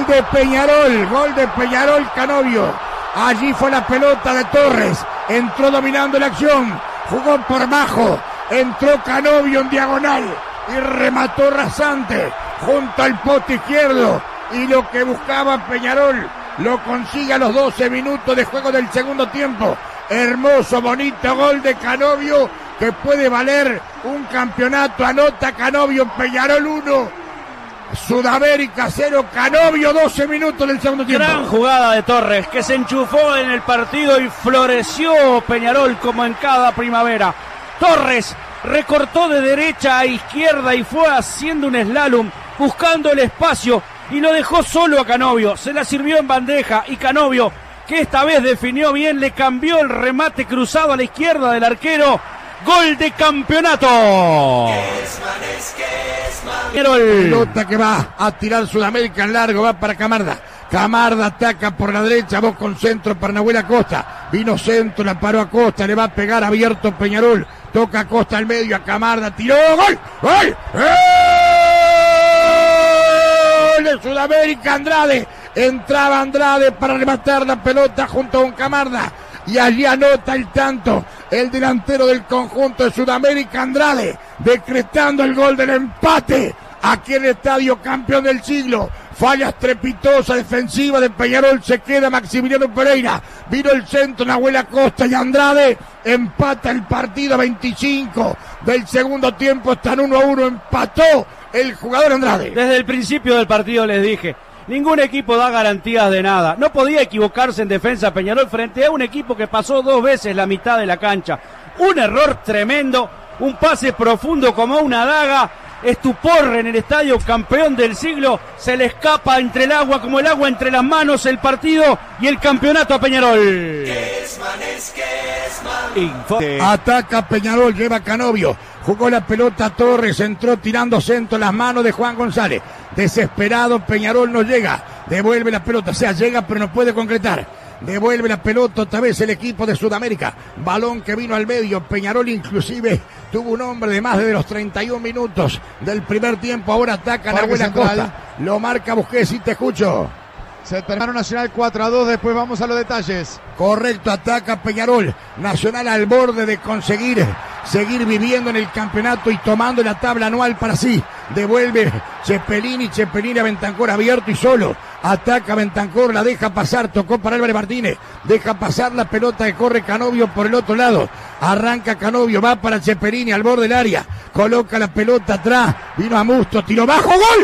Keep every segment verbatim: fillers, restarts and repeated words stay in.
de Peñarol, gol de Peñarol Canovio. Allí fue la pelota de Torres, entró dominando la acción, jugó por bajo, entró Canovio en diagonal y remató rasante junto al poste izquierdo, y lo que buscaba Peñarol lo consigue a los doce minutos de juego del segundo tiempo. Hermoso, bonito gol de Canovio que puede valer un campeonato. Anota Canovio, Peñarol uno, Sudamérica cero, Canovio, doce minutos del segundo tiempo. Gran jugada de Torres, que se enchufó en el partido y floreció Peñarol como en cada primavera. Torres recortó de derecha a izquierda y fue haciendo un slalom, buscando el espacio, y lo dejó solo a Canovio. Se la sirvió en bandeja y Canovio, que esta vez definió bien, le cambió el remate cruzado a la izquierda del arquero. Gol de campeonato. Pelota que va a tirar Sudamérica en largo, va para Camarda. Camarda ataca por la derecha, vos con centro para Nahuel Acosta. Vino centro, la paró Acosta, le va a pegar abierto Peñarol. Toca Acosta al medio, a Camarda, tiró, gol, gol, gol de Sudamérica. Andrade, entraba Andrade para rematar la pelota junto con Camarda. Y allí anota el tanto el delantero del conjunto de Sudamérica, Andrade, decretando el gol del empate aquí en el estadio campeón del siglo. Falla estrepitosa defensiva de Peñarol, se queda Maximiliano Pereira. Vino el centro, Nahuel Acosta y Andrade empata el partido a veinticinco del segundo tiempo. Están uno a uno, empató el jugador Andrade. Desde el principio del partido les dije, ningún equipo da garantías de nada. No podía equivocarse en defensa Peñarol frente a un equipo que pasó dos veces la mitad de la cancha. Un error tremendo, un pase profundo como una daga. Estupor en el estadio campeón del siglo. Se le escapa entre el agua, como el agua entre las manos, el partido y el campeonato a Peñarol. Ataca Peñarol, lleva Canovio. Jugó la pelota Torres, entró tirando centro en las manos de Juan González. Desesperado, Peñarol no llega. Devuelve la pelota, o sea, llega pero no puede concretar. Devuelve la pelota otra vez el equipo de Sudamérica. Balón que vino al medio. Peñarol inclusive tuvo un hombre de más de los treinta y un minutos del primer tiempo. Ahora ataca Nahuel Acosta. Lo marca Busquets, y te escucho. Se terminó Nacional cuatro a dos, después vamos a los detalles. Correcto, ataca Peñarol. Nacional al borde de conseguir seguir viviendo en el campeonato y tomando la tabla anual para sí. Devuelve Cepelini, Cepelini a Bentancor abierto y solo. Ataca Bentancor, la deja pasar, tocó para Álvarez Martínez. Deja pasar la pelota que corre Canovio por el otro lado. Arranca Canovio, va para Cepelini al borde del área. Coloca la pelota atrás, vino a Musto, tiro bajo, gol.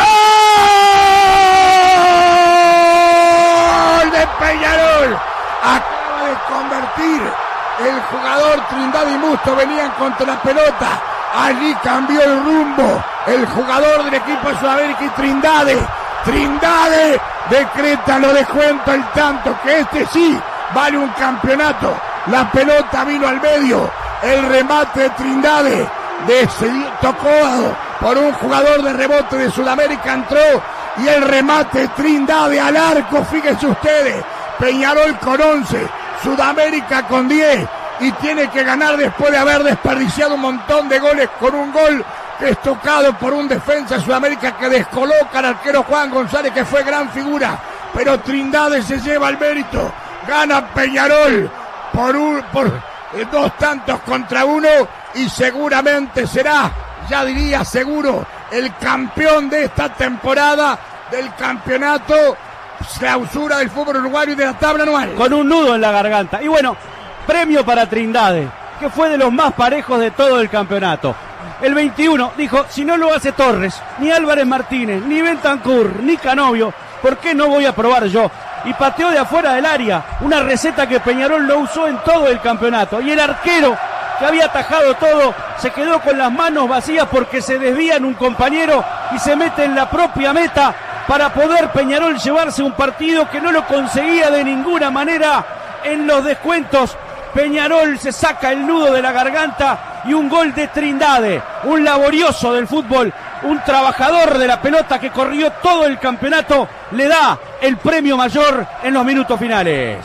¡Gol de Peñarol! Acaba de convertir el jugador Trindade y Musto, venían contra la pelota. Allí cambió el rumbo el jugador del equipo de Sudamérica y Trindade. Trindade decreta lo descuento, el tanto, que este sí vale un campeonato. La pelota vino al medio, el remate de Trindade decidió, tocó por un jugador de rebote de Sudamérica, entró, y el remate de Trindade al arco. Fíjense ustedes, Peñarol con once, Sudamérica con diez, y tiene que ganar después de haber desperdiciado un montón de goles con un gol que es tocado por un defensa de Sudamérica que descoloca al arquero Juan González, que fue gran figura, pero Trindade se lleva el mérito. Gana Peñarol por, un, por dos tantos contra uno, y seguramente será, ya diría seguro, el campeón de esta temporada del campeonato clausura del fútbol uruguayo y de la tabla anual. Con un nudo en la garganta. Y bueno, premio para Trindade, que fue de los más parejos de todo el campeonato. El veintiuno dijo, si no lo hace Torres, ni Álvarez Martínez, ni Bentancur, ni Canovio, ¿por qué no voy a probar yo? Y pateó de afuera del área, una receta que Peñarol no usó en todo el campeonato. Y el arquero, que había atajado todo, se quedó con las manos vacías porque se desvía en un compañero y se mete en la propia meta para poder Peñarol llevarse un partido que no lo conseguía de ninguna manera. En los descuentos, Peñarol se saca el nudo de la garganta, y un gol de Trindade, un laborioso del fútbol, un trabajador de la pelota que corrió todo el campeonato, le da el premio mayor en los minutos finales.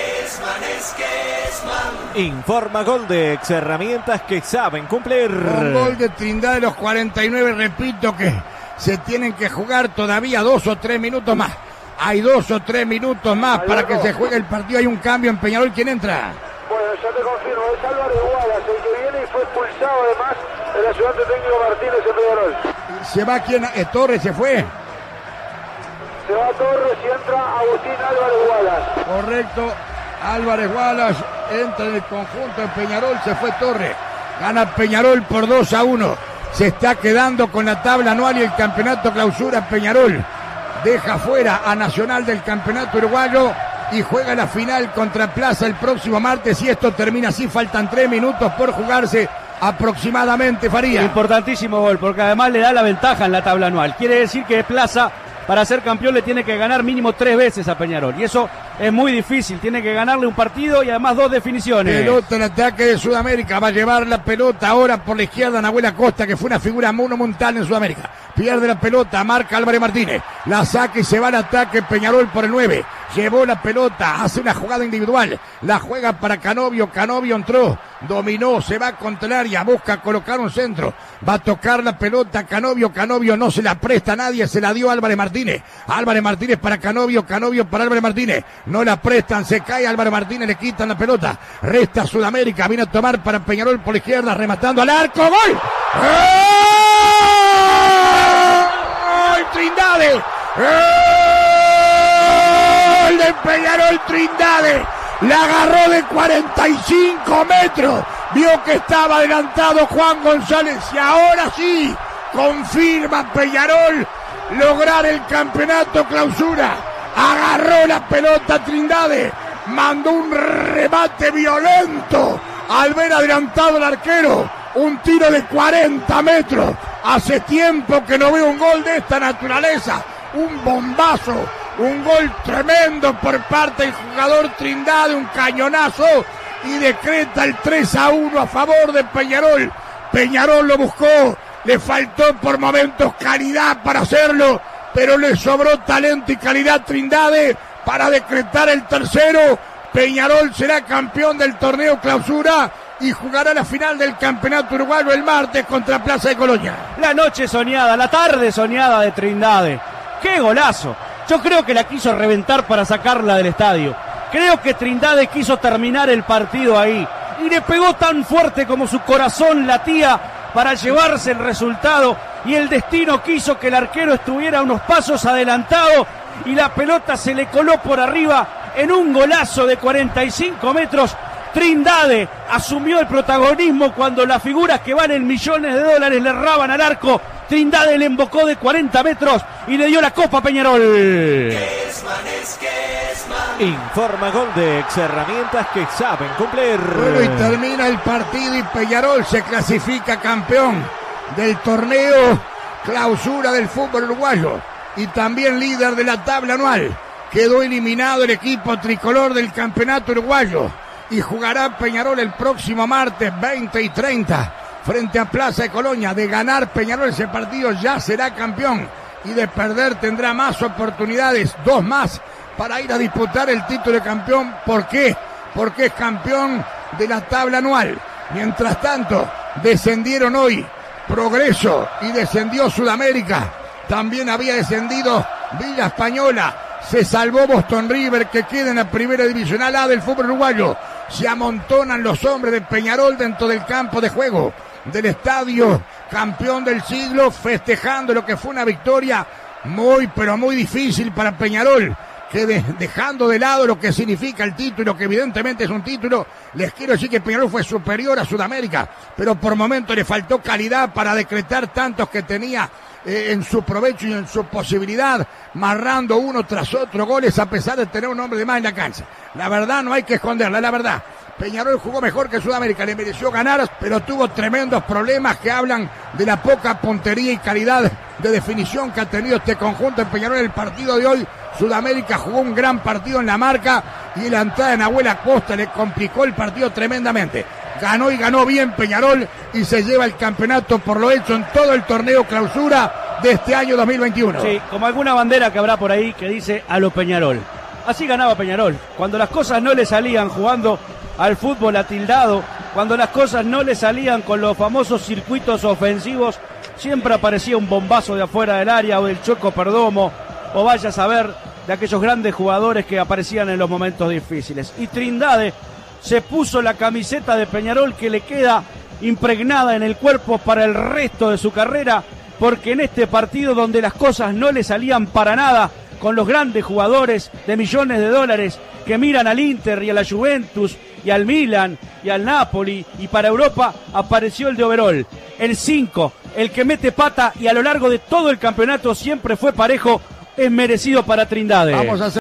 Informa Goldex, herramientas que saben cumplir. Un gol de Trindade a los cuarenta y nueve, repito que Se tienen que jugar todavía dos o tres minutos más. Hay dos o tres minutos más para que se juegue el partido. Hay un cambio en Peñarol. ¿Quién entra? Bueno, ya te confirmo, es Álvarez Wallace, el que viene y fue expulsado además el ayudante técnico Martínez en Peñarol. ¿Se va quién? Eh, Torres se fue. Se va Torres y entra Agustín Álvarez Wallace. Correcto, Álvarez Wallace entra en el conjunto de Peñarol, se fue Torres. Gana Peñarol por dos a uno. Se está quedando con la tabla anual y el campeonato clausura Peñarol. Deja fuera a Nacional del campeonato uruguayo y juega la final contra Plaza el próximo martes. Y esto termina así, faltan tres minutos por jugarse aproximadamente, Faría. Importantísimo gol, porque además le da la ventaja en la tabla anual. Quiere decir que Plaza, para ser campeón, le tiene que ganar mínimo tres veces a Peñarol. Y eso es muy difícil. Tiene que ganarle un partido y además dos definiciones. Pelota en ataque de Sudamérica. Va a llevar la pelota ahora por la izquierda Nahuel Acosta, que fue una figura monumental en Sudamérica. Pierde la pelota, marca Álvarez Martínez. La saca y se va al ataque Peñarol por el nueve. Llevó la pelota, hace una jugada individual. La juega para Canovio. Canovio entró, dominó, se va contra el área, busca colocar un centro. Va a tocar la pelota Canovio. Canovio no se la presta a nadie, se la dio Álvarez Martínez. Álvarez Martínez para Canovio. Canovio para Álvarez Martínez. No la prestan, se cae Álvarez Martínez, le quitan la pelota. Resta Sudamérica, viene a tomar para Peñarol por la izquierda, rematando al arco. ¡Gol! ¡Gol! ¡Trindade! ¡Gol de Peñarol! Trindade la agarró de cuarenta y cinco metros. Vio que estaba adelantado Juan González y ahora sí confirma Peñarol lograr el campeonato clausura. Agarró la pelota Trindade, mandó un remate violento al ver adelantado el arquero, un tiro de cuarenta metros. Hace tiempo que no veo un gol de esta naturaleza, un bombazo, un gol tremendo por parte del jugador Trindade, un cañonazo, y decreta el tres a uno a favor de Peñarol. Peñarol lo buscó, le faltó por momentos calidad para hacerlo, pero le sobró talento y calidad Trindade para decretar el tercero. Peñarol será campeón del torneo clausura y jugará la final del campeonato uruguayo el martes contra Plaza de Colonia. La noche soñada, la tarde soñada de Trindade. ¡Qué golazo! Yo creo que la quiso reventar para sacarla del estadio. Creo que Trindade quiso terminar el partido ahí y le pegó tan fuerte como su corazón latía para llevarse el resultado, y el destino quiso que el arquero estuviera unos pasos adelantado y la pelota se le coló por arriba en un golazo de cuarenta y cinco metros. Trindade asumió el protagonismo cuando las figuras que valen millones de dólares le erraban al arco. Trindade le embocó de cuarenta metros y le dio la copa a Peñarol. Informa Goldex, herramientas que saben cumplir. Bueno, y termina el partido y Peñarol se clasifica campeón del torneo clausura del fútbol uruguayo y también líder de la tabla anual. Quedó eliminado el equipo tricolor del campeonato uruguayo y jugará Peñarol el próximo martes veinte y treinta frente a Plaza de Colonia. De ganar Peñarol ese partido ya será campeón, y de perder tendrá más oportunidades, dos más, para ir a disputar el título de campeón. ¿Por qué? Porque es campeón de la tabla anual. Mientras tanto, descendieron hoy Progreso y descendió Sudamérica. También había descendido Villa Española. Se salvó Boston River, que queda en la primera divisional A del fútbol uruguayo. Se amontonan los hombres de Peñarol dentro del campo de juego del estadio campeón del siglo, festejando lo que fue una victoria muy, pero muy difícil para Peñarol, que de, dejando de lado lo que significa el título, que evidentemente es un título, les quiero decir que Peñarol fue superior a Sudamérica, pero por momentos le faltó calidad para decretar tantos que tenía eh, en su provecho y en su posibilidad, marrando uno tras otro goles a pesar de tener un hombre de más en la cancha. La verdad no hay que esconderla, la verdad. Peñarol jugó mejor que Sudamérica, le mereció ganar, pero tuvo tremendos problemas que hablan de la poca puntería y calidad de definición que ha tenido este conjunto en Peñarol en el partido de hoy. Sudamérica jugó un gran partido en la marca y la entrada de Nahuel Acosta le complicó el partido tremendamente. Ganó y ganó bien Peñarol y se lleva el campeonato por lo hecho en todo el torneo clausura de este año dos mil veintiuno. Sí, como alguna bandera que habrá por ahí que dice a lo Peñarol. Así ganaba Peñarol. Cuando las cosas no le salían jugando al fútbol atildado, cuando las cosas no le salían con los famosos circuitos ofensivos, siempre aparecía un bombazo de afuera del área, o del Chueco Perdomo, o vaya a saber de aquellos grandes jugadores que aparecían en los momentos difíciles. Y Trindade se puso la camiseta de Peñarol, que le queda impregnada en el cuerpo para el resto de su carrera, porque en este partido donde las cosas no le salían para nada, con los grandes jugadores de millones de dólares que miran al Inter y a la Juventus y al Milan y al Napoli, y para Europa apareció el de overol, el cinco, el que mete pata, y a lo largo de todo el campeonato siempre fue parejo, es merecido para Trindade. Vamos a hacer